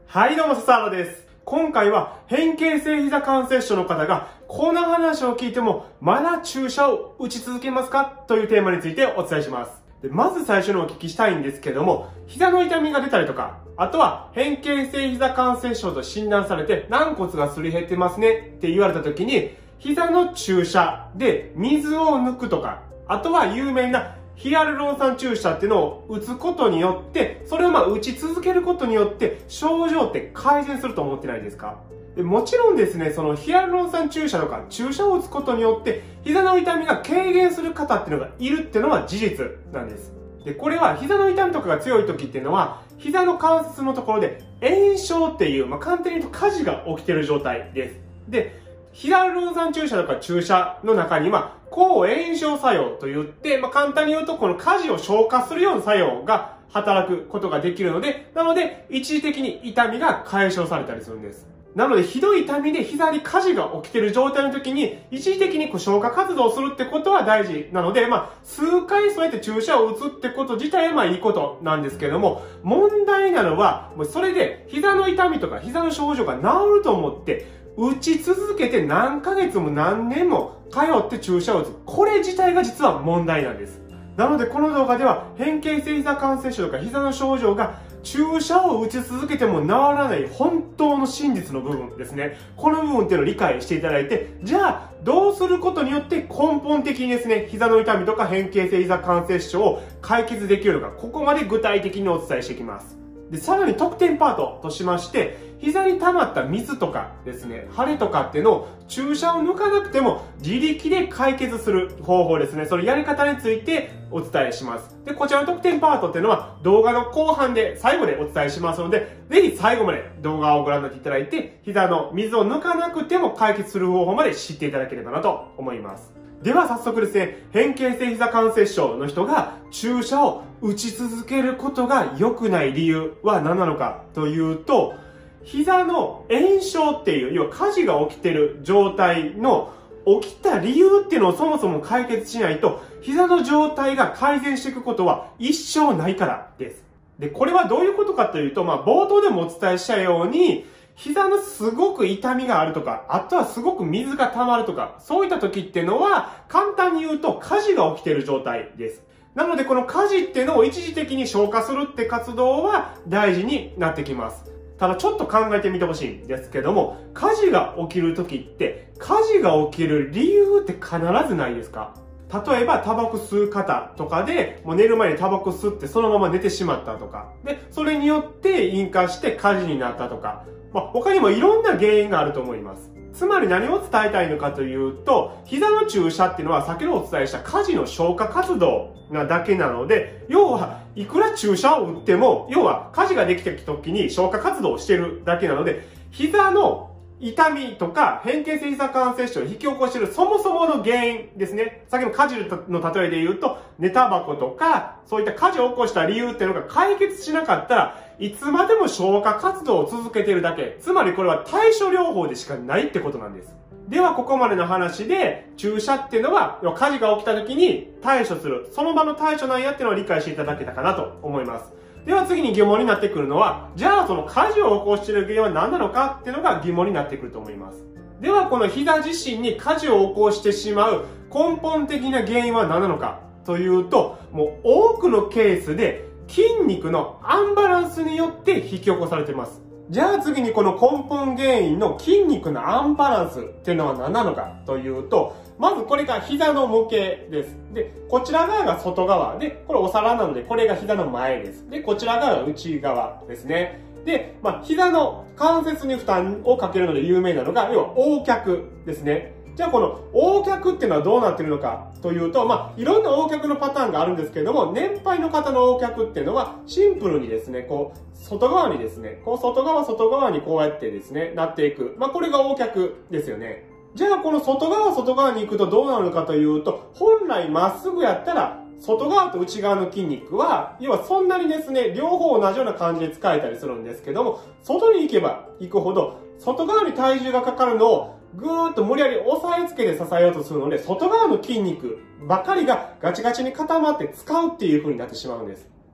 はいどうも、笹原です。今回は変形性膝関節症の方がこの話を聞いてもまだ注射を打ち続けますかというテーマについてお伝えします。まず最初にお聞きしたいんですけども、膝の痛みが出たりとか、あとは変形性膝関節症と診断されて軟骨がすり減ってますねって言われた時に、膝の注射で水を抜くとか、あとは有名なヒアルロン酸注射っていうのを打つことによって、それを打ち続けることによって症状って改善すると思ってないですか？でもちろんですね、そのヒアルロン酸注射とか注射を打つことによって膝の痛みが軽減する方っていうのがいるっていうのは事実なんです。で、これは膝の痛みとかが強い時っていうのは、膝の関節のところで炎症っていう、簡単に言うと火事が起きている状態です。で、ヒアルロン酸注射とか注射の中には、抗炎症作用といって、簡単に言うとこの火事を消化するような作用が働くことができるので、なので一時的に痛みが解消されたりするんです。なのでひどい痛みで膝に火事が起きている状態の時に一時的に消化活動をするってことは大事なので、数回そうやって注射を打つってこと自体はいいことなんですけども、問題なのは、それで膝の痛みとか膝の症状が治ると思って、打ち続けて何ヶ月も何年も通って注射を打つ。これ自体が実は問題なんです。なのでこの動画では変形性膝関節症とか膝の症状が注射を打ち続けても治らない本当の真実の部分ですね。この部分っていうのを理解していただいて、じゃあどうすることによって根本的にですね、膝の痛みとか変形性膝関節症を解決できるのか、ここまで具体的にお伝えしていきます。で、さらに特典パートとしまして、膝に溜まった水とかですね、腫れとかっていうのを注射を抜かなくても自力で解決する方法ですね。そのやり方についてお伝えします。で、こちらの特典パートっていうのは動画の後半で最後でお伝えしますので、ぜひ最後まで動画をご覧になっていただいて、膝の水を抜かなくても解決する方法まで知っていただければなと思います。では早速ですね、変形性膝関節症の人が注射を打ち続けることが良くない理由は何なのかというと、膝の炎症っていう、要は火事が起きている状態の起きた理由っていうのをそもそも解決しないと、膝の状態が改善していくことは一生ないからです。で、これはどういうことかというと、冒頭でもお伝えしたように、膝のすごく痛みがあるとか、あとはすごく水が溜まるとか、そういった時っていうのは、簡単に言うと火事が起きている状態です。なのでこの火事っていうのを一時的に消化するって活動は大事になってきます。ただちょっと考えてみてほしいんですけども、火事が起きる時って、火事が起きる理由って必ずないですか？例えばタバコ吸う方とかで、もう寝る前にタバコ吸ってそのまま寝てしまったとか、で、それによって引火して火事になったとか、他にもいろんな原因があると思います。つまり何を伝えたいのかというと、膝の注射っていうのは先ほどお伝えした火事の消化活動なだけなので、要はいくら注射を打っても、要は火事ができた時に消化活動をしているだけなので、膝の痛みとか変形性膝関節症を引き起こしているそもそもの原因ですね。先ほど火事の例えで言うと、寝タバコとか、そういった火事を起こした理由っていうのが解決しなかったら、いつまでも消化活動を続けているだけ。つまりこれは対処療法でしかないってことなんです。ではここまでの話で、注射っていうのは、火事が起きた時に対処する。その場の対処なんやっていうのを理解していただけたかなと思います。では次に疑問になってくるのは、じゃあその火事を起こしている原因は何なのかっていうのが疑問になってくると思います。ではこの膝自身に火事を起こしてしまう根本的な原因は何なのかというと、もう多くのケースで筋肉のアンバランスによって引き起こされています。じゃあ次にこの根本原因の筋肉のアンバランスっていうのは何なのかというと、まずこれが膝の模型です。で、こちら側が外側で、これお皿なのでこれが膝の前です。で、こちら側が内側ですね。で、膝の関節に負担をかけるので有名なのが、要は横脚ですね。じゃあこの横脚っていうのはどうなってるのかというと、いろんな横脚のパターンがあるんですけれども、年配の方の横脚っていうのはシンプルにですね、外側にですね、外側にこうやってですね、なっていく。これが横脚ですよね。じゃあこの外側に行くとどうなるのかというと、本来まっすぐやったら、外側と内側の筋肉は、要はそんなにですね、両方同じような感じで使えたりするんですけども、外に行けば行くほど、外側に体重がかかるのをぐーっと無理やり押さえつけて支えようとするので、外側の筋肉ばかりがガチガチに固まって使うっていう風になってしまうんです。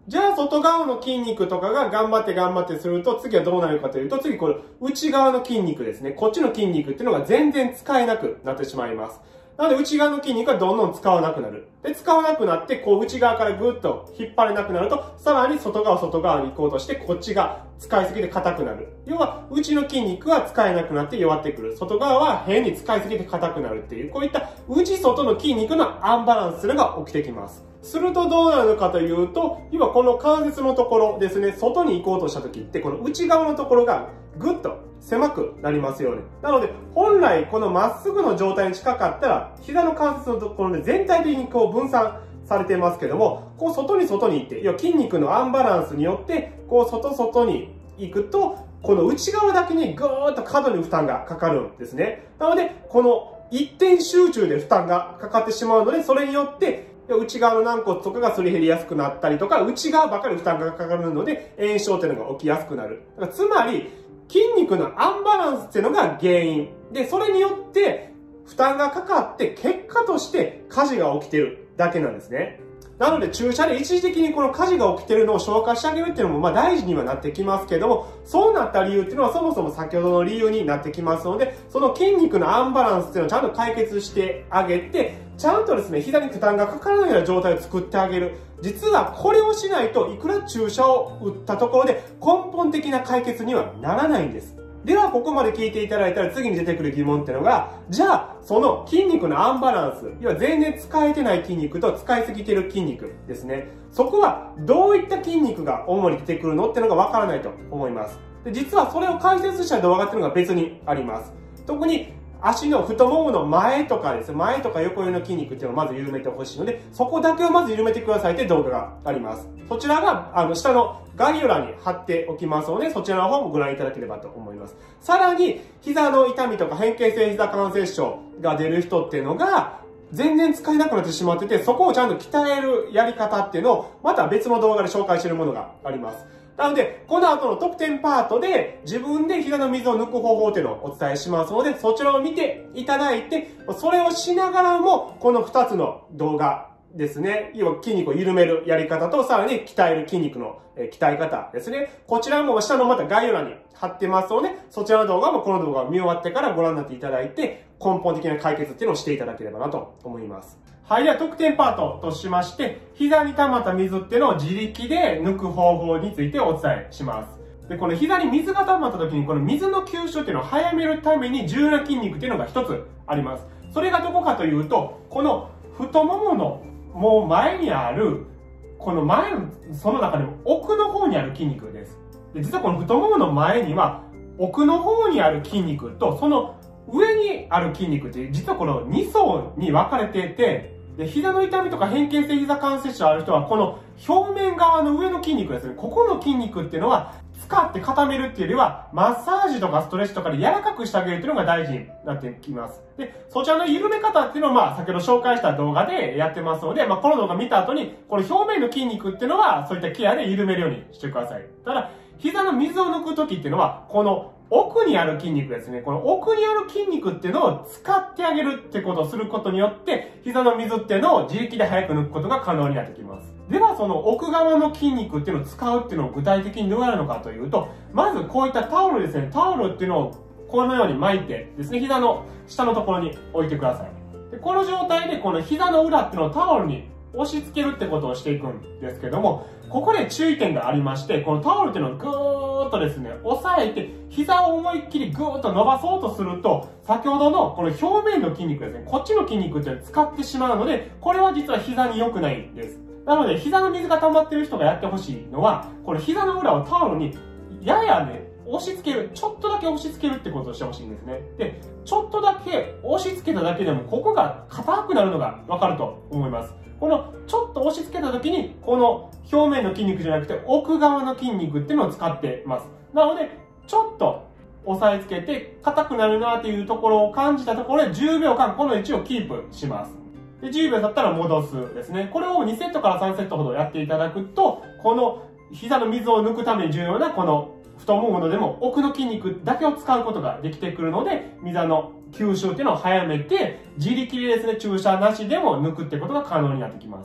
じゃあ外側の筋肉とかが頑張ってすると次はどうなるかというと、次これ内側の筋肉ですね。こっちの筋肉っていうのが全然使えなくなってしまいます。なので内側の筋肉がどんどん使わなくなる。で、使わなくなって、こう内側からぐっと引っ張れなくなると、さらに外側に行こうとして、こっちが使いすぎて硬くなる。要は、内の筋肉は使えなくなって弱ってくる。外側は変に使いすぎて硬くなるっていう、こういった内外の筋肉のアンバランスが起きてきます。するとどうなるかというと、要はこの関節のところですね、外に行こうとした時って、この内側のところがぐっと狭くなりますよね。なので、本来このまっすぐの状態に近かったら、膝の関節のところで全体的にこう分散されてますけども、こう外に行って、要は筋肉のアンバランスによって、こう外に行くと、この内側だけにぐーっと過度に負担がかかるんですね。なので、この一点集中で負担がかかってしまうので、それによって、内側の軟骨とかがすり減りやすくなったりとか、内側ばかり負担がかかるので、炎症っていうのが起きやすくなる。だからつまり、筋肉のアンバランスっていうのが原因。で、それによって負担がかかって結果として火事が起きてるだけなんですね。なので注射で一時的にこの火事が起きてるのを消化してあげるっていうのも大事にはなってきますけども、そうなった理由っていうのはそもそも先ほどの理由になってきますので、その筋肉のアンバランスっていうのをちゃんと解決してあげて、ちゃんとですね、膝に負担がかからないような状態を作ってあげる。実はこれをしないといくら注射を打ったところで根本的な解決にはならないんです。ではここまで聞いていただいたら次に出てくる疑問っていうのが、じゃあその筋肉のアンバランス、要は全然使えてない筋肉と使いすぎてる筋肉ですね。そこはどういった筋肉が主に出てくるのっていうのがわからないと思います。で、実はそれを解説した動画っていうのが別にあります。特に足の太ももの前とかですね、前とか横寄りの筋肉っていうのをまず緩めてほしいので、そこだけをまず緩めてくださいって動画があります。そちらが、下の概要欄に貼っておきますので、そちらの方もご覧いただければと思います。さらに、膝の痛みとか変形性膝関節症が出る人っていうのが、全然使えなくなってしまってて、そこをちゃんと鍛えるやり方っていうのを、また別の動画で紹介しているものがあります。なので、この後の特典パートで自分で膝の水を抜く方法っていうのをお伝えしますので、そちらを見ていただいて、それをしながらも、この2つの動画ですね。要は筋肉を緩めるやり方と、さらに鍛える筋肉の鍛え方ですね。こちらも下のまた概要欄に貼ってますので、そちらの動画もこの動画を見終わってからご覧になっていただいて、根本的な解決っていうのをしていただければなと思います。はい、では特典パートとしまして、膝に溜まった水っていうのを自力で抜く方法についてお伝えします。で、この膝に水が溜まった時に、この水の吸収っていうのを早めるために重要な筋肉っていうのが一つあります。それがどこかというと、この太もものもう前にある、この前の、その中でも奥の方にある筋肉です。で、実はこの太ももの前には、奥の方にある筋肉と、その上にある筋肉って、実はこの2層に分かれていて、で、膝の痛みとか変形性膝関節症ある人は、この表面側の上の筋肉ですね。ここの筋肉っていうのは、使って固めるっていうよりは、マッサージとかストレッチとかで柔らかくしてあげるっていうのが大事になってきます。で、そちらの緩め方っていうのは、先ほど紹介した動画でやってますので、この動画見た後に、この表面の筋肉っていうのは、そういったケアで緩めるようにしてください。ただ、膝の水を抜くときっていうのは、この奥にある筋肉ですね。この奥にある筋肉っていうのを使ってあげるってことをすることによって、膝の水っていうのを自力で早く抜くことが可能になってきます。では、その奥側の筋肉っていうのを使うっていうのを具体的にどうやるのかというと、まずこういったタオルですね。タオルっていうのをこのように巻いてですね、膝の下のところに置いてください。で、この状態でこの膝の裏っていうのをタオルに押し付けるってことをしていくんですけども、ここで注意点がありまして、このタオルっていうのをぐーっとですね、押さえて、膝を思いっきりぐーっと伸ばそうとすると、先ほどのこの表面の筋肉ですね、こっちの筋肉っていうのを使ってしまうので、これは実は膝に良くないんです。なので、膝の水が溜まってる人がやってほしいのは、この膝の裏をタオルに、ややね、押し付ける。ちょっとだけ押し付けるってことをしてほしいんですね。で、ちょっとだけ押し付けただけでも、ここが硬くなるのがわかると思います。この、ちょっと押し付けた時に、この表面の筋肉じゃなくて、奥側の筋肉っていうのを使ってます。なので、ちょっと押さえつけて、硬くなるなっていうところを感じたところで、10秒間この位置をキープします。で、10秒経ったら戻すですね。これを2セットから3セットほどやっていただくと、この膝の水を抜くために重要なこの太もものでも奥の筋肉だけを使うことができてくるので、水の吸収っていうのを早めて、自力でですね、注射なしでも抜くってことが可能になってきます。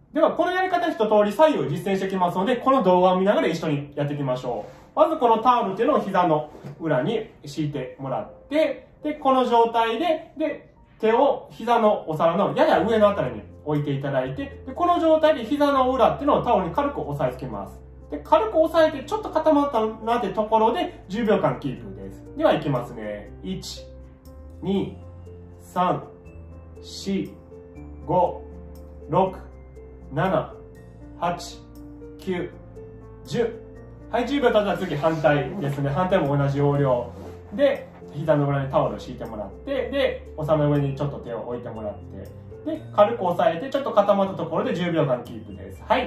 では、このやり方一通り左右実践していきますので、この動画を見ながら一緒にやっていきましょう。まずこのタオルっていうのを膝の裏に敷いてもらって、で、この状態で、手を膝のお皿のやや上のあたりに置いていただいて、で、この状態で膝の裏っていうのをタオルに軽く押さえつけます。で、軽く押さえてちょっと固まったなってところで10秒間キープです。では、いきますね。1、2、3、4、5、6、7、8、9、10。はい、10秒経ったら次反対ですね。反対も同じ要領。で、膝の裏にタオルを敷いてもらって、で、お皿の上にちょっと手を置いてもらって、で、軽く押さえて、ちょっと固まったところで10秒間キープです。はい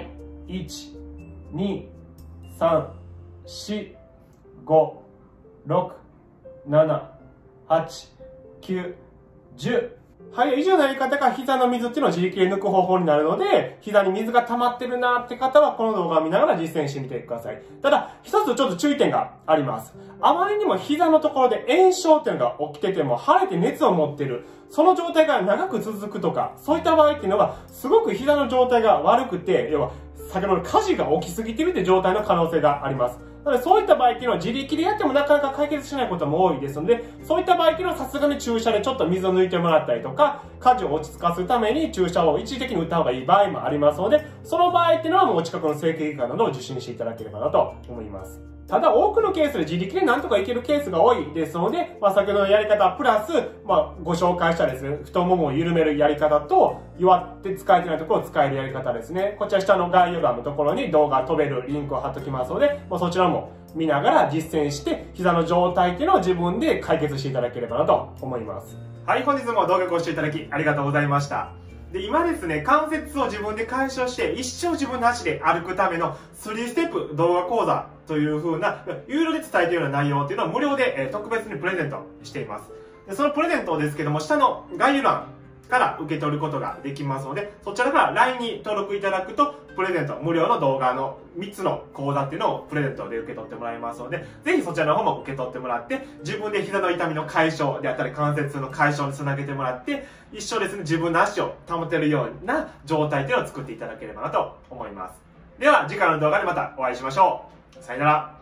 。1、2、3、4、5、6、7、8、9、10。はい、以上のやり方が膝の水っていうのを自力で抜く方法になるので、膝に水が溜まってるなって方はこの動画を見ながら実践してみてください。ただ、一つちょっと注意点があります。あまりにも膝のところで炎症っていうのが起きてても、腫れて熱を持ってる、その状態が長く続くとか、そういった場合っていうのは、すごく膝の状態が悪くて、要は、先ほどの火事が起きすぎてるって状態の可能性があります。なので、そういった場合っていうのは自力でやってもなかなか解決しないことも多いですので、そういった場合っていうのはさすがに注射でちょっと水を抜いてもらったりとか、火事を落ち着かすために注射を一時的に打った方がいい場合もありますので、その場合っていうのはもうお近くの整形外科などを受診していただければなと思います。ただ多くのケースで自力でなんとかいけるケースが多いですので、先ほどのやり方プラス、ご紹介したですね、太ももを緩めるやり方と、弱って使えてないところを使えるやり方ですね。こちら下の概要欄のところに動画飛べるリンクを貼っておきますので、そちらも見ながら実践して、膝の状態っていうのを自分で解決していただければなと思います。はい、本日も動画ご視聴いただきありがとうございました。で、今ですね、関節を自分で解消して、一生自分の足で歩くための3ステップ動画講座という風な、有料で伝えているような内容っていうのを無料で、特別にプレゼントしています。で、そのプレゼントですけども、下の概要欄から受け取ることができますので、そちらから LINE に登録いただくと、プレゼント、無料の動画の3つの講座っていうのをプレゼントで受け取ってもらいますので、ぜひそちらの方も受け取ってもらって、自分で膝の痛みの解消であったり、関節の解消につなげてもらって、一生ですね、自分の足を保てるような状態っていうのを作っていただければなと思います。では、次回の動画でまたお会いしましょう。さよなら。